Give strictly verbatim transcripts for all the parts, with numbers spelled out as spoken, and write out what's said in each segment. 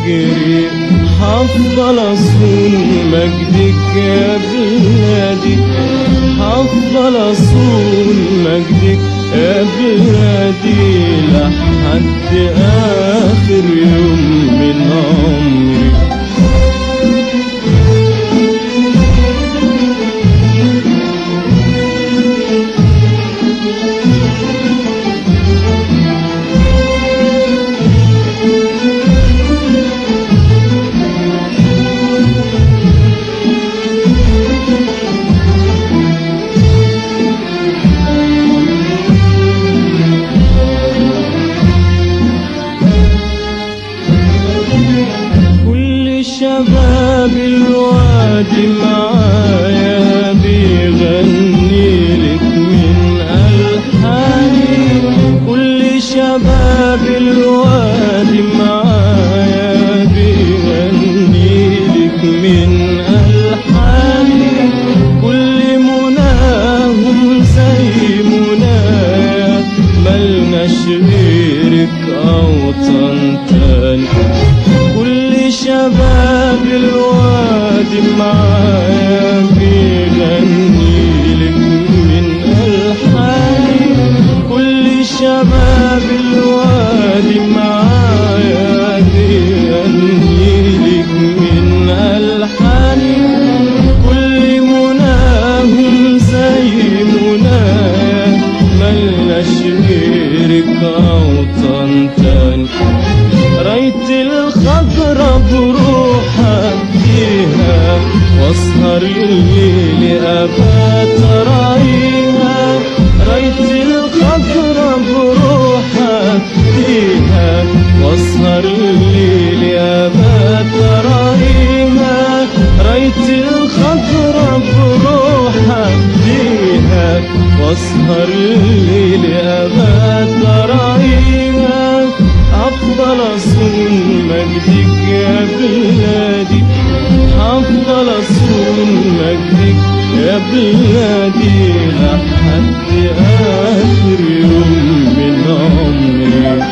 فكري هفضل أصون مجدك يا بلادي، هفضل أصون مجدك يا بلادي لحد آخر يوم من عمري. شباب الوادي معايا بيغني لك من ألحاني، كل شباب الوادي معايا بيغني لك من ألحاني، كل مناهم زي منايا ملناش غيرك أوطن تاني. كل شباب الوادي معايا بيغني لك من ألحاني، كل شباب الوادي معايا بيغني لك من ألحاني، كل مناهم زي منايا ملناش غيرك أوطن تاني. رايت الخضرا بروحها فيها واسهر الليل أبات رايها، رايت الخضرا بروحها فيها واسهر الليل أبات رايها، رايت الخضرا بروحها فيها واسهر الليل أبات رايها. هفضل أصون مجدك يا بلادي، هفضل أصون مجدك يا بلادي لحد آخر يوم من عمري.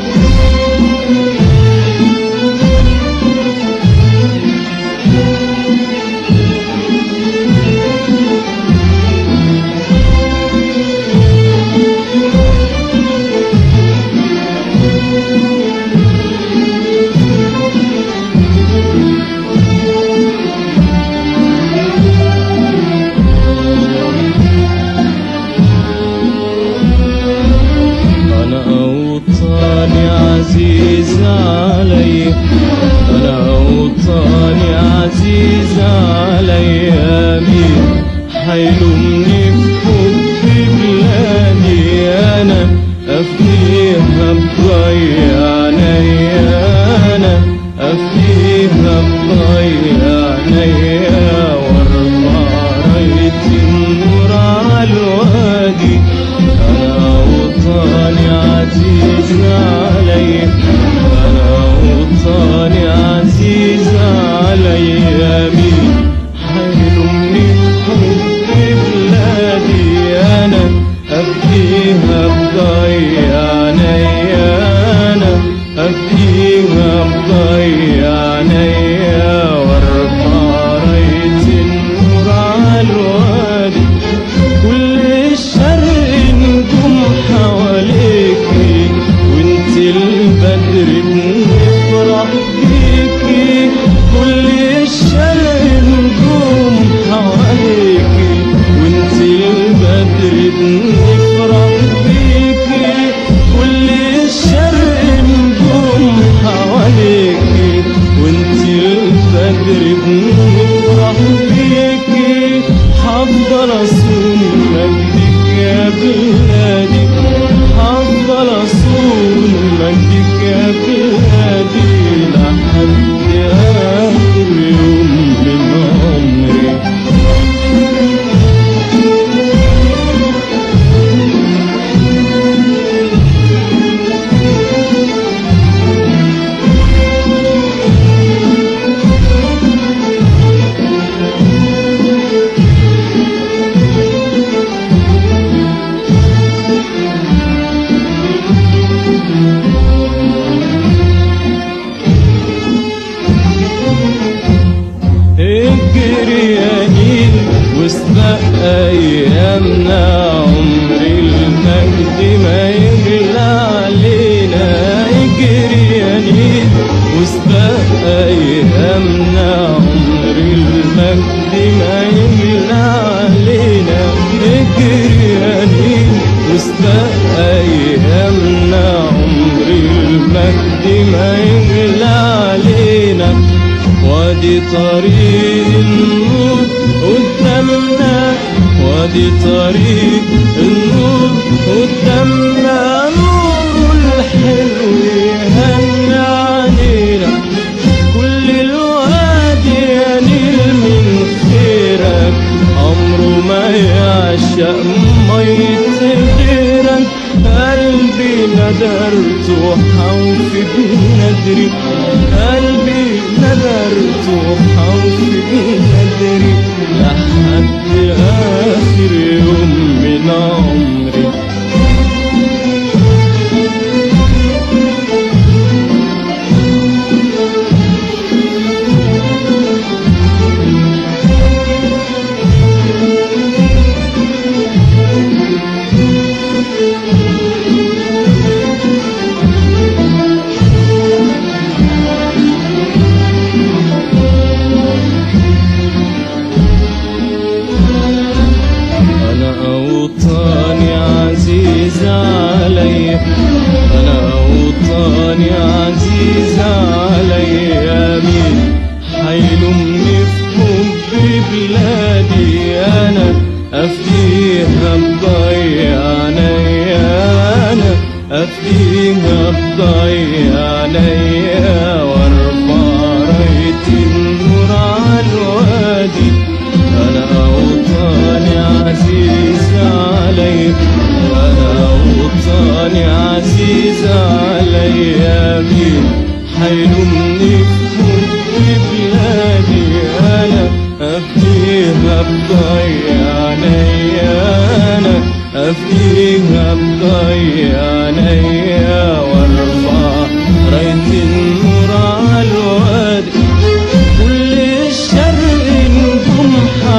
عزيز علي، أنا أوطاني عزيز علي، مين حيلومني بحب بلادي أنا أفديها بضيع عينيا، أنا أفديها بضيع عينيا وارفع راية النور على الوادي. أنا أوطاني عزيز علي، أنا أوطاني عزيز علي، مين حيلومني بحب بلادي أنا أفديها بضيع عينيا، أنا أفديها بضيع عينيا وارفع راية النور على الوادي. كل الشرق نجوم حواليكي وانت البدر بنفرح بيكي، كل الشرق نجوم حواليكي وانت البدر بنفرح بيكي، أيامنا عمر المجد ما يغلى علينا، وادي طريق النور قدامنا، وادي طريق النور قدامنا، نور الحلو يهنى علينا. كل الوادي ينيل من خيرك، عمره ما يعشق مية غيرك. قلبي ندرت وحوف بندري، قلبي ندرت وحوف بندري، لحد آخر يوم من عمري. أوطاني عزيز علي، أنا أوطاني عزيز علي، مين حيلومني في حب بلادي؟ أنا أفديها بضيع عينيا، أنا أفديها بضيع عينيا، وارفع راية النور على الوادي. أنا أوطاني عزيز علي، أنا أوطاني عزيز علي، مين حيلومني في حب بلادي؟ أنا أفديها بضيع عينيا، أنا أفديها بضيع عينيا، وارفع راية النور على الوادي. كل الشرق نجوم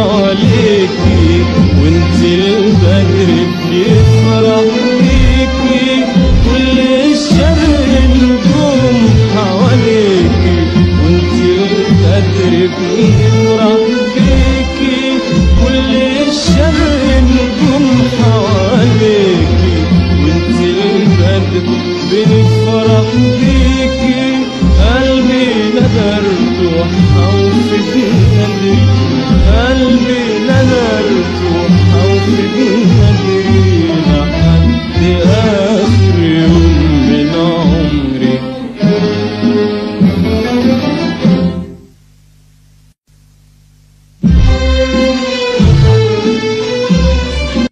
حواليكي، وانت البدر بيفرح بيكي. كل الشرق نجوم حواليكي، وانت البدر بيفرح بيكي. كل الشرق نجوم حواليكي، وانت البدر بيفرح بيكي. قلبي ندرت وحوف بندري، قلبي ندرت وحوف بندري، لحد